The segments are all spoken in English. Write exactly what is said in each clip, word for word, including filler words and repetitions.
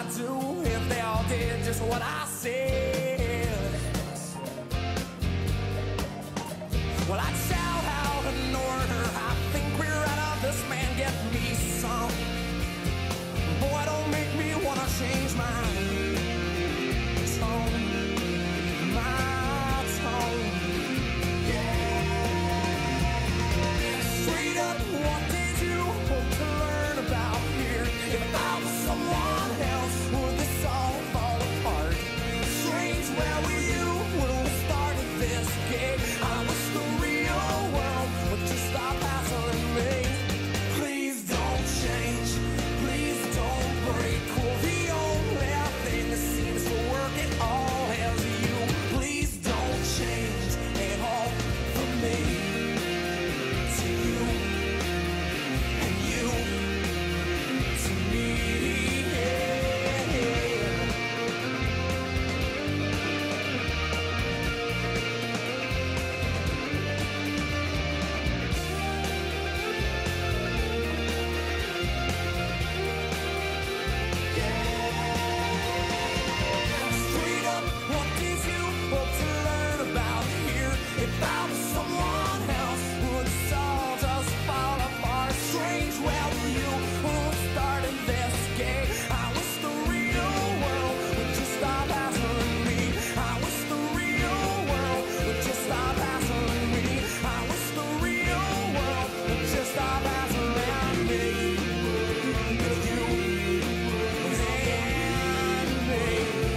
I do if they all did just what I said? Well, I'd shout out an order. I think we're out of this, man, get me some. Boy, don't make me wanna change my tone, my tone. Yeah. Straight up, what did you hope to learn about here? If I was someone else, would this all fall apart? Strange, where were you when we started this game? I wish the real world would just stop hassling me. Please don't change, please don't break. Well, the only thing that seems to work at all is you. Please don't change at all for me. To you, and you to me. Straight up, what did you hope to learn about here? If I was someone else, would this all just fall apart? Strange, where were you when we started this game? I wish the real world would just stop hassling me. I wish the real world would just stop hassling me. I wish the real world would just stop hassling me. You and me.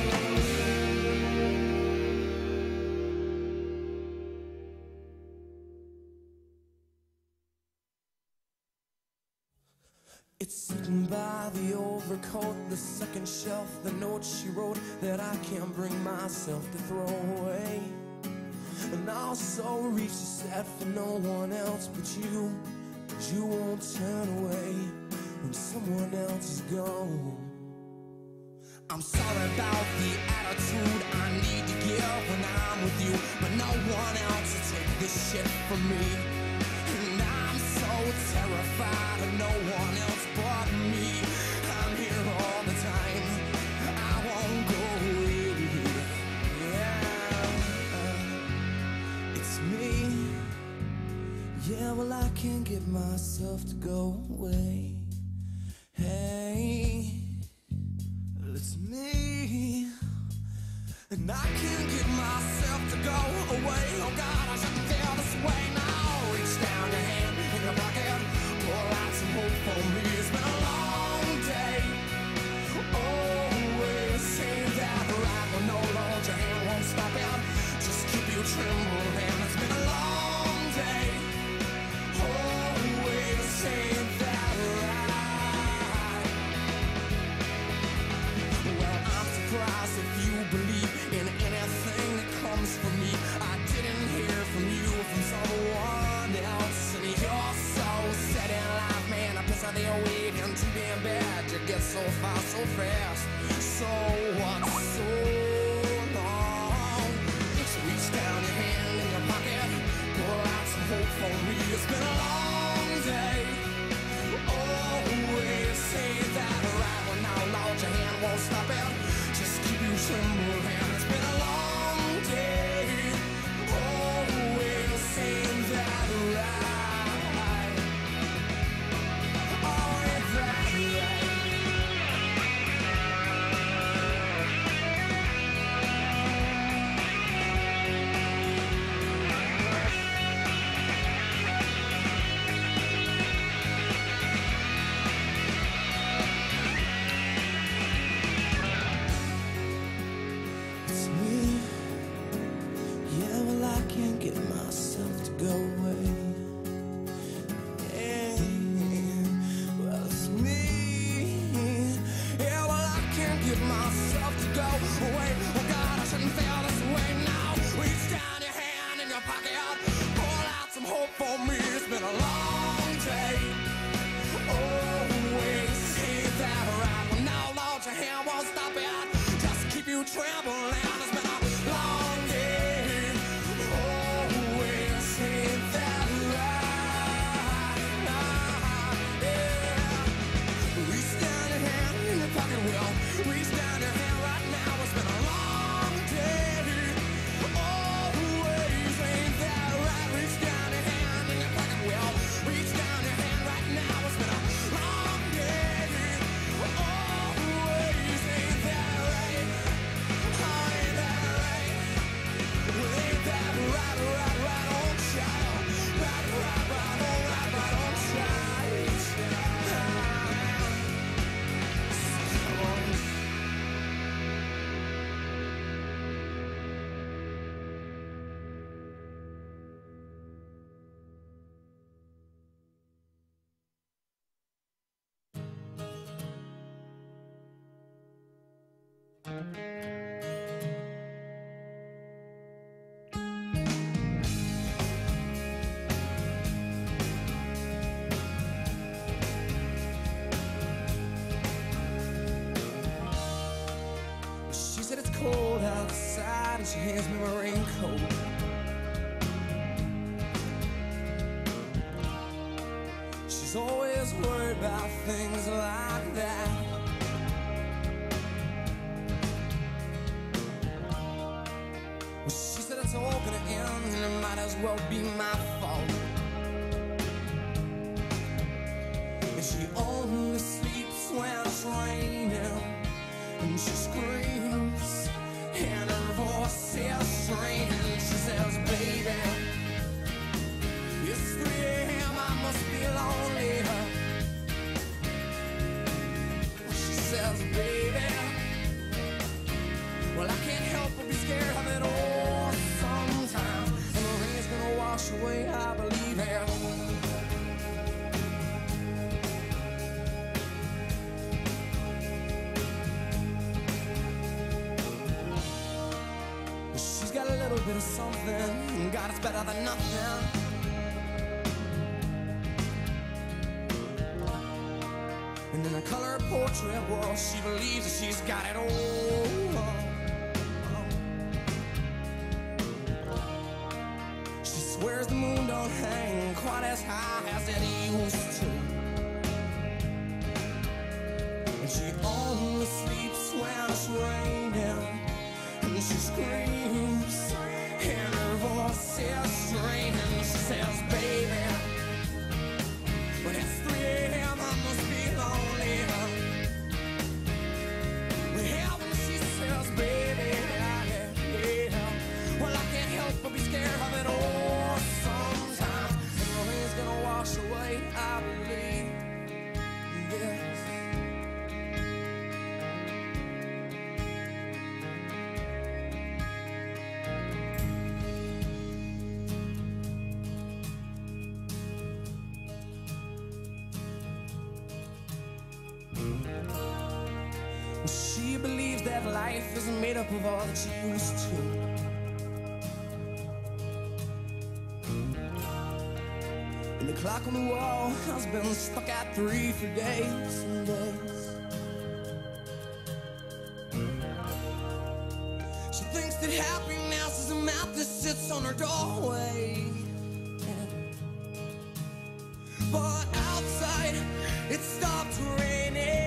It's sitting by the overcoat, the second shelf, the note she wrote that I can't bring myself to throw away. And I also reached a set for no one else but you, but you won't turn away when someone else is gone. I'm sorry about the attitude I need to give when I'm with you, but no one else will take this shit from me. And I'm so terrified of no one else but me. I'm here all the time, I won't go away. Yeah, it's me. Yeah, well, I can't get myself to go away. Hey, it's me. And I can't get myself to go away. Oh God, I shouldn't feel this way now. Reach down your hand in your pocket, pull out some hope for me. It's been a long day. Always say that right when no load your hand won't stop it. Just keep you trembling. It's been a long day. Always say that right. Well, I'm surprised if you believe in anything that comes from me. I didn't hear from you, from someone else. And you're so set in life, man. I piss on the waiting too damn bad. You get so far so fast. So what's so long? Just reach down your hand in your pocket, pull out some hope for me. It's been a long day. Always say that right when out loud your hand won't stop it. Just keep you trembling. It's been a long day. Always saying that right. Always that right. It's me. Yeah, well, I can't get myself to go away. Yeah, well, it's me. Yeah, well, I can't get myself to go away. Oh God, I shouldn't feel this way now. Reach down your hand in your pocket, pull out some hope for me. It's been a long day. Always say that right when now loud your hand won't stop it. Just keep you trembling. It's been a long day. Always say that right. Yeah. Reach down your hand in your pocket, will reach cold outside and she hands me my raincoat. She's always worried about things like that. Well, she said it's all gonna end and it might as well be my fault. And she only sleeps when it's raining, and she screams and her voice is strained. She says, baby, it's three a m, I must be lonely. She says, baby, well, I can't help but be scared of it all sometimes. And the rain's gonna wash away, I believe it. She's got a little bit of something, God, it's better than nothing. And in a color portrait, well, she believes that she's got it all. She swears the moon don't hang quite as high as it used to. And she only sleeps when it's raining, and she screams and her voice is strained. And she says, baby, when it's three a m, I must be lonely. Well, when she says, baby, yeah, yeah, well, I can't help but be scared of it all sometimes. And the rain's gonna wash away, I believe this. She believes that life isn't made up of all that she used to. And the clock on the wall has been stuck at three for days and days. She thinks that happiness is a map that sits on her doorway. But outside, it stopped raining.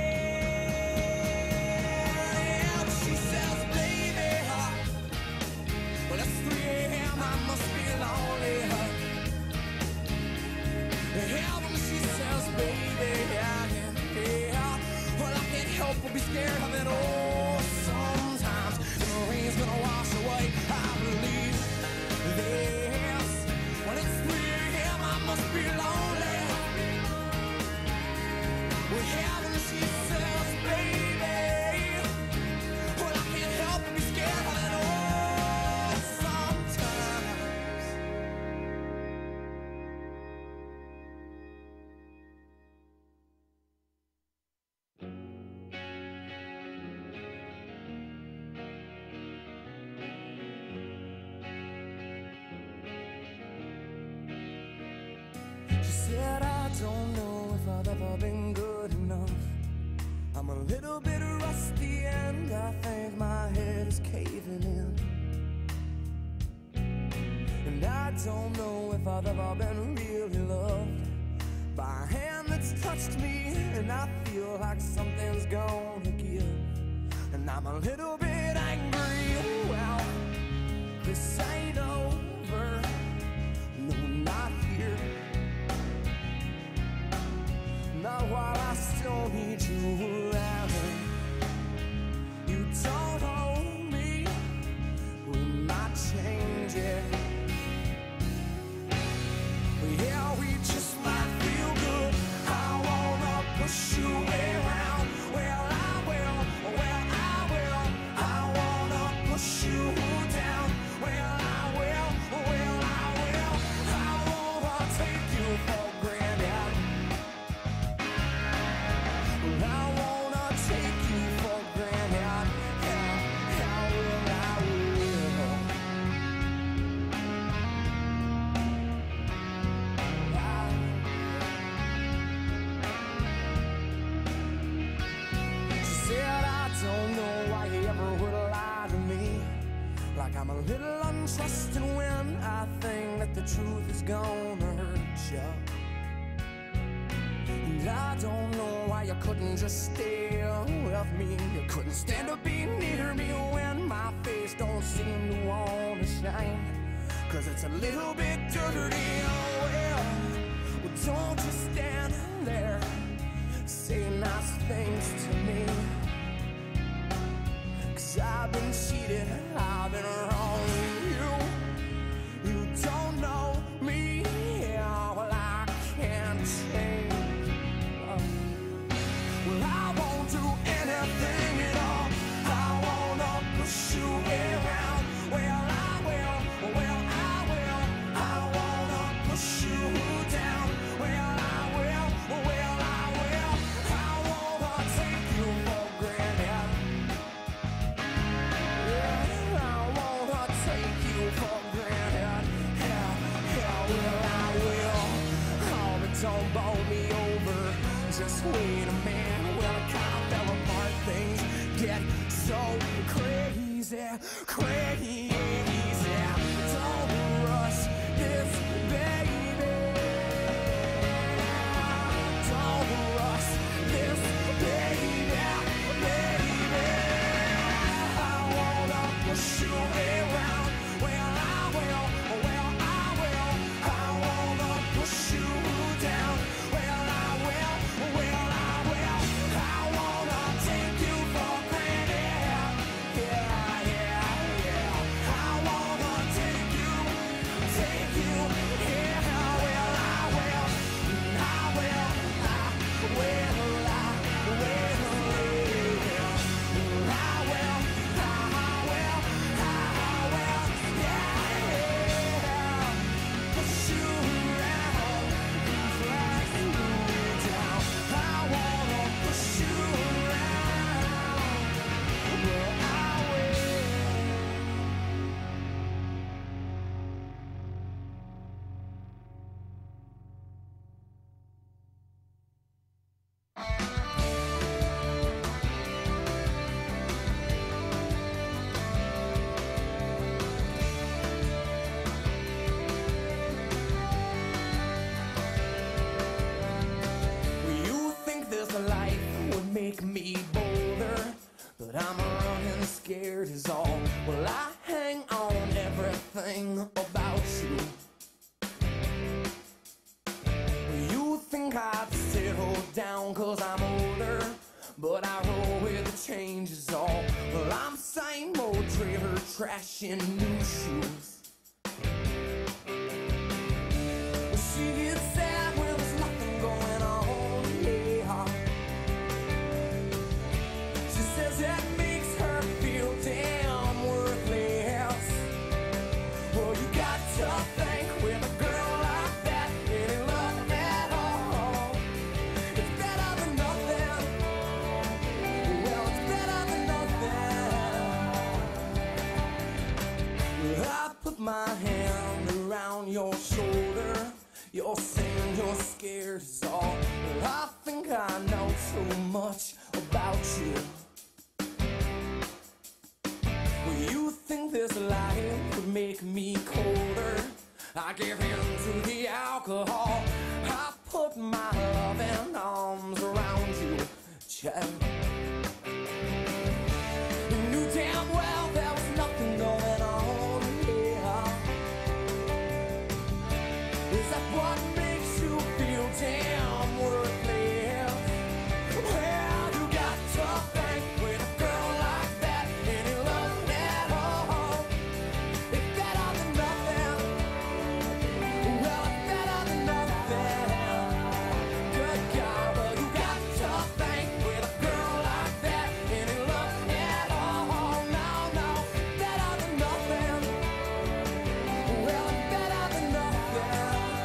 Will be scared of it all sometimes. The rain's gonna wash away, I believe this. When it's three a m, I must be lonely. Well, yeah, when she says, baby, well, I can't help but be scared of it all sometimes. She said, I don't know if I've ever been good enough. I'm a little bit rusty and I think my head is caving in. And I don't know if I've ever been really loved by a hand that's touched me, and I feel like something's gonna give. And I'm a little bit angry, well, this ain't over, no, not here. Not while I still need you around. You don't own me, we might change it. Yeah, we just might feel good. I wanna push you around. Well, I will, well, I will, the truth is gonna hurt ya. And I don't know why you couldn't just stay with me. You couldn't stand to be near me when my face don't seem to wanna shine. Cause it's a little bit dirty, oh well. Well, don't just stand there, say nice things to me. Cause I've been cheated, I've been wrong. You, you don't know me, yeah, well I can't change. uh, Well I won't do anything at all, I wanna push you around. Well I will, well I will, I wanna push you down. Well I will, well I will, I wanna take you for granted. Yeah, I wanna take you for granted. Yeah, yeah, well I will. Oh, but don't bowl me over, just wait a minute. Well I kinda fell apart, things get so crazy, crazy. Don't rush this, baby. Don't rush this, baby, baby. I wanna push you around. Well I will, well I will, I wanna push you down. Well I will, well I will, I wanna take you for granted. Yeah, yeah, yeah, I wanna take you, take you. Yeah, well I will, I will, I will, I will, I will, I will, I will, yeah. Push you around, drag you down. I wanna push you around. Well, I will. You think this life would make me bolder, but I'm running scared is all. Well, I hang on everything about you. You think I'd settle down cause I'm older, but I roll with the changes all. Well, I'm same old trailer trash in new shoes. She gets sad when there's nothing going on, yeah. She says that makes her feel damn worthless. Well, you got to think with a girl like that, any love at all. It's better than nothing. Well, it's better than nothing. Well, I put my hand around your shoulder. You're saying you're scared is all. Well, I think I know too much about you. Well, you think this life would make me colder. I give in to the alcohol. I put my loving arms around you, child. You knew damn well there was nothing going on, yeah. Is that what makes you feel damn worthless? Well, you got to think with a girl like that, any love at all. It's better than nothing. Well, it's better than nothing. Good God, well, you got to think with a girl like that, any love at all. No, no, better than nothing. Well, it's better than nothing.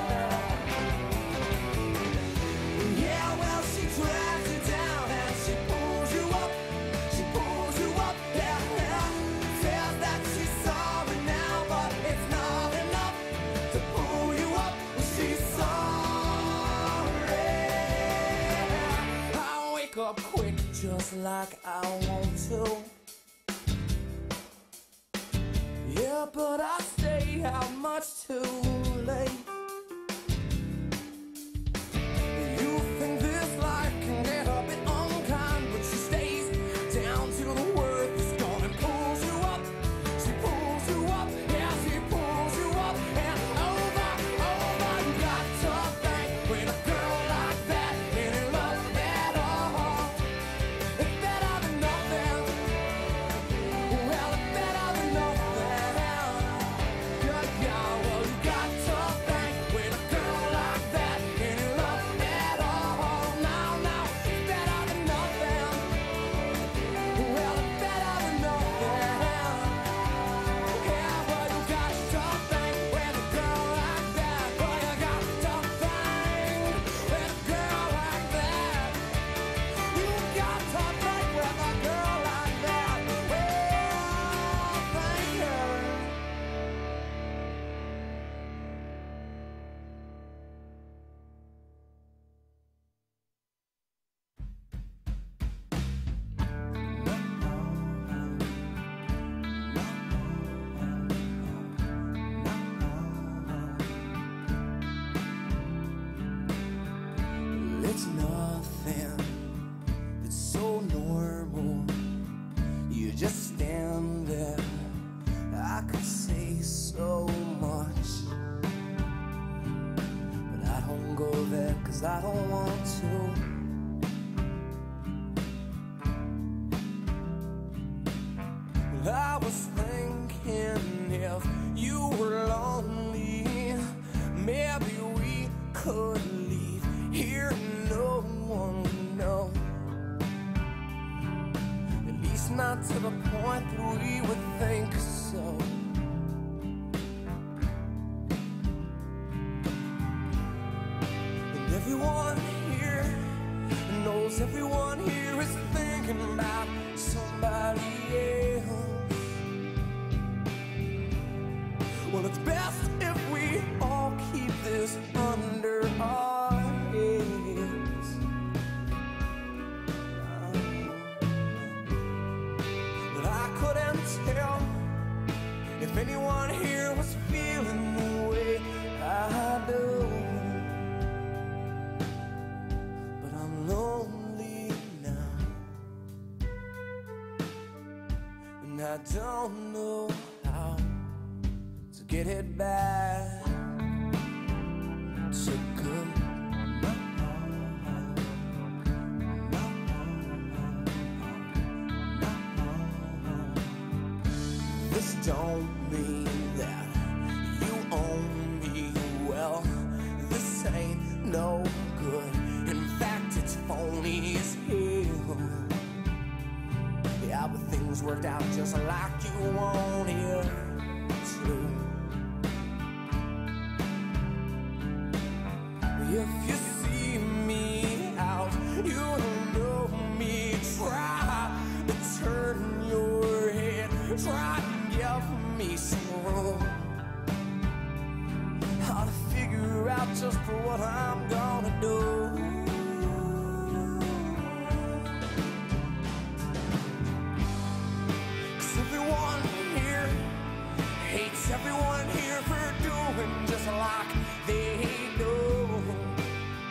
Yeah, well, she drags you down and she pulls you up. She pulls you up, yeah, yeah. Says that she's sorry now, but it's not enough to pull you up. Well, she's sorry. I wake up quick just like I want to. Yeah, but I stay see how much too late. You think this life can get a bit unkind, but she stays down to the worth is gone and pulls you up. She pulls you up, yeah, she pulls you up and over, over. You got to think with a girl like that, any love at all. It's better than nothing. Well, it's better than nothing. Yeah, yeah, well, you got to think with a girl like that, any love at all. Now, now, it's better than nothing. Well, it's better than nothing. Yeah, well, you got to think with a girl like that. Well, you got to think with a girl like that. You got to think with a girl like that. Well, thank you. It's nothing, it's so normal. You just stand there. I could say so much, but I don't go there 'cause I don't want to. I was thinking if you were lonely, maybe we could leave here and no one would know. At least not to the point that we would think so. And everyone here knows everyone here is thinking about somebody else. Well, it's best if we all keep this under our heads. But I couldn't tell if anyone here was feeling the way I do. But I'm lonely now, and I don't know how to get it back to good. This don't mean that you own me well. This ain't no good. In fact, it's phony as hell. Yeah, but things worked out just like you wanted to. If you see me out, you don't know me. Try to turn your head, try to give me some room. How to figure out just what I'm gonna do. 'Cause everyone here hates everyone here for doing just like they do.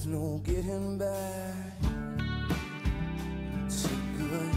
no getting back to good.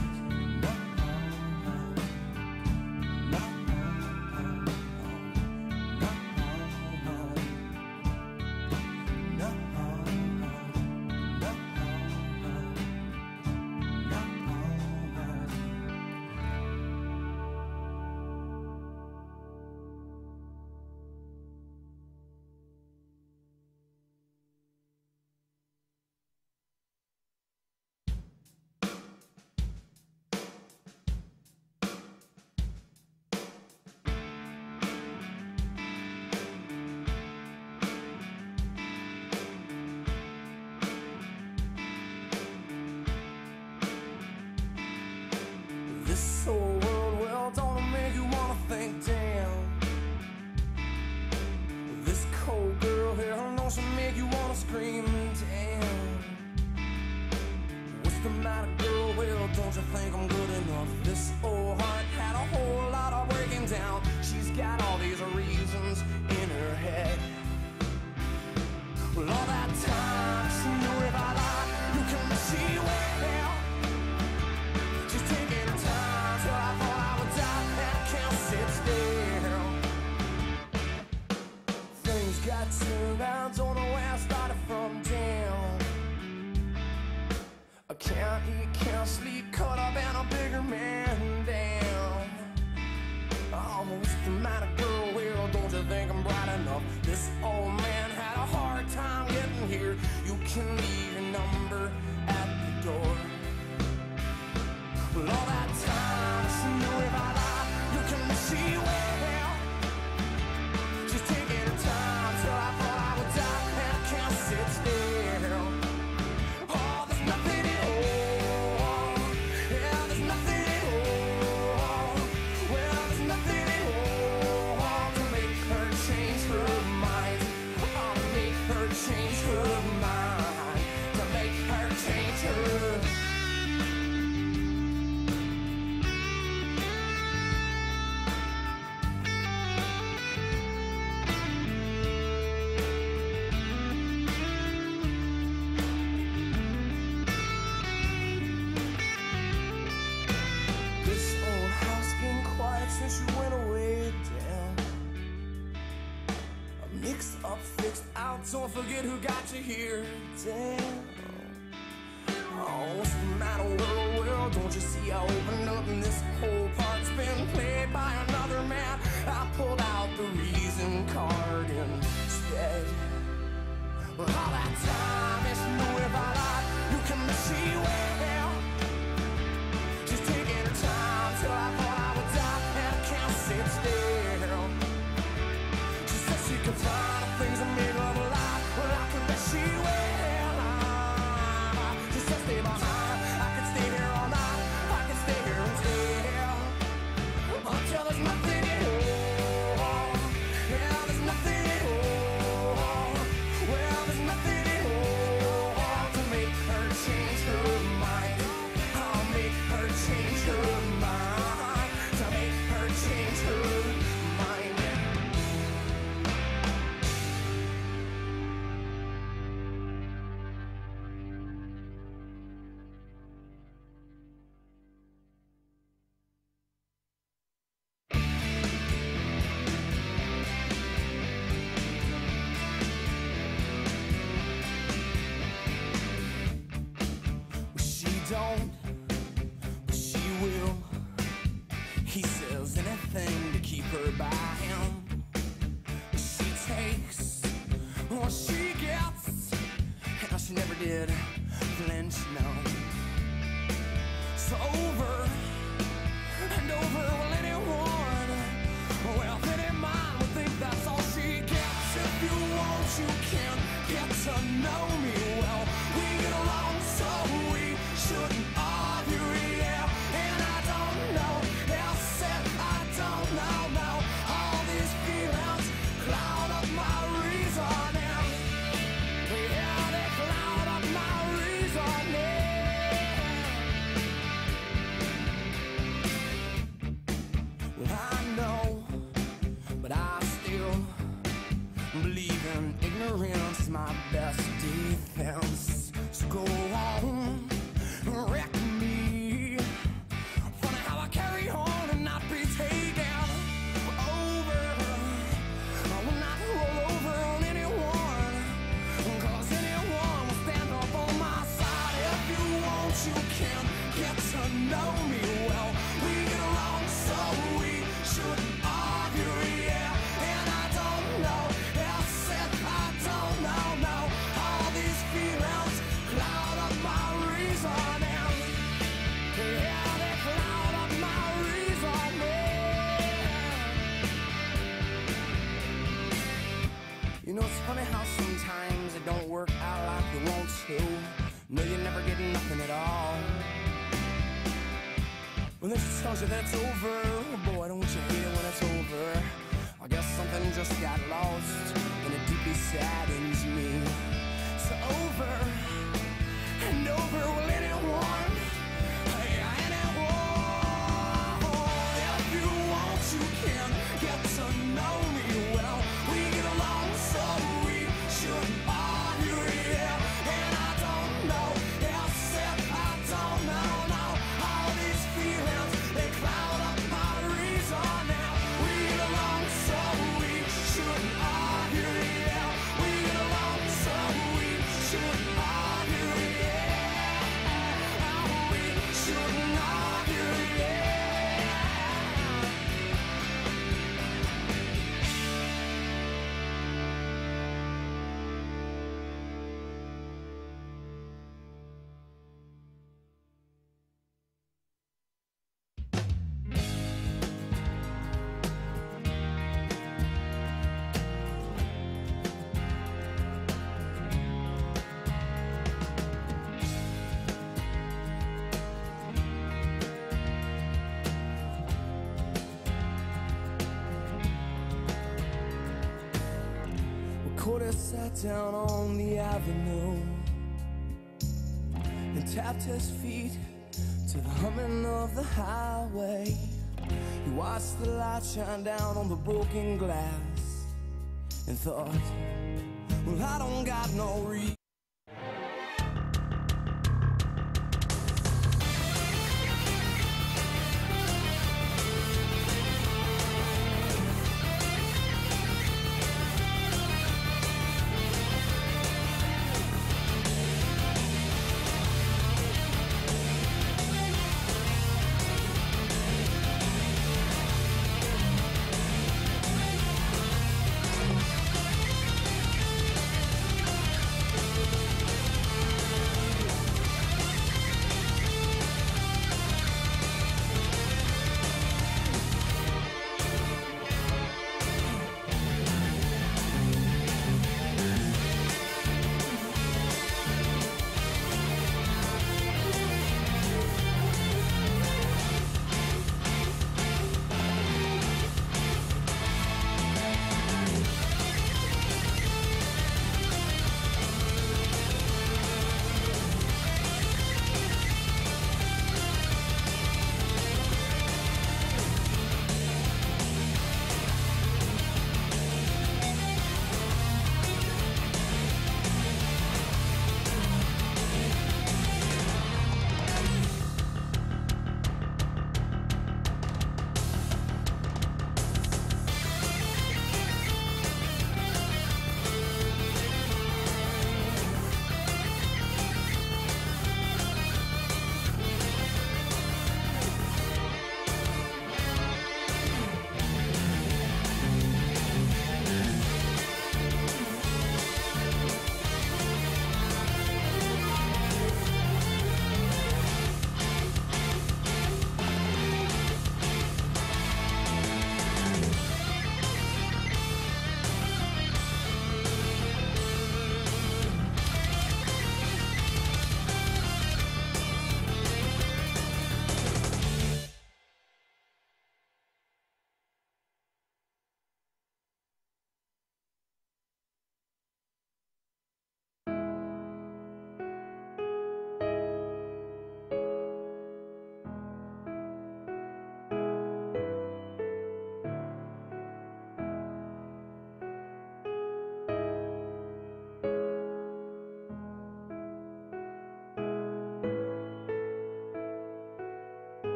This whole world, well, don't make you wanna think, damn. This cold girl here, I know she'll make you wanna scream, damn. What's the matter, girl? Well, don't you think I'm good enough? This old heart had a whole lot of breaking down. She's got all these reasons in her head. Well, all that time, she knew if I lied, you can see well. She's taking her time till I thought I would die, and I can't sit still. Things got turned around, don't know where I started from, damn. I can't eat, can't sleep, caught up in a bigger man, damn. Oh, what's the matter, girl? Well, don't you think I'm bright enough? This old man had a hard time getting here. You can leave your number at the door. Well, all that time, she knew if I lied, you can see well. She's taking her time till I thought I would die, and I can't sit still. Oh, there's nothing at all. Yeah, there's nothing at all. Well, there's nothing at all to make her change her mind. Oh, to make her change her mind. To make her change her. This old house getting quiet since you went away, damn. Mixed up, fixed out, don't forget who got you here, damn. Oh, what's the matter, world? Well, don't you see I opened up and this whole part's been played by another man? I pulled out the reason card instead. But all that time, it's no if I lied, you can see well. She's taking her time till I thought I would die, and I can't sit still. She said she could find the things that make love alive. Well, I can bet she will. She said stay behind, I could stay here all night, I could stay here until until there's nothing at all. Yeah, there's nothing at all. Well, there's nothing at all to make her change her mind. I'll make her change her mind. To make her change her mind. She don't, but she will. He says anything to keep her by him. She takes what she gets, and she never did flinch, no. So over and over, will anyone, well, if any mind would think that's all she gets. If you want, you can get to know me well. We get along, so we shouldn't argue, yeah. And I don't know, else said I don't know, no. All these feelings cloud up my reasoning. Yeah, they cloud up my reasoning. Well, I know then she tells you that it's over. Boy, don't you hate it when it's over. I guess something just got lost, and it deeply saddens me. So over and over, will anyone, yeah, anyone? If you want, you can get to know me well. We get along, so we should argue, yeah. And I don't know, yes, if I don't know, no. All these feelings, they cloud up my reason now. We get along, so we should argue, yeah. We get along, so we should argue, yeah. We shouldn't argue, yeah. Coda sat down on the avenue and tapped his feet to the humming of the highway. He watched the light shine down on the broken glass and thought, well, I don't got no reason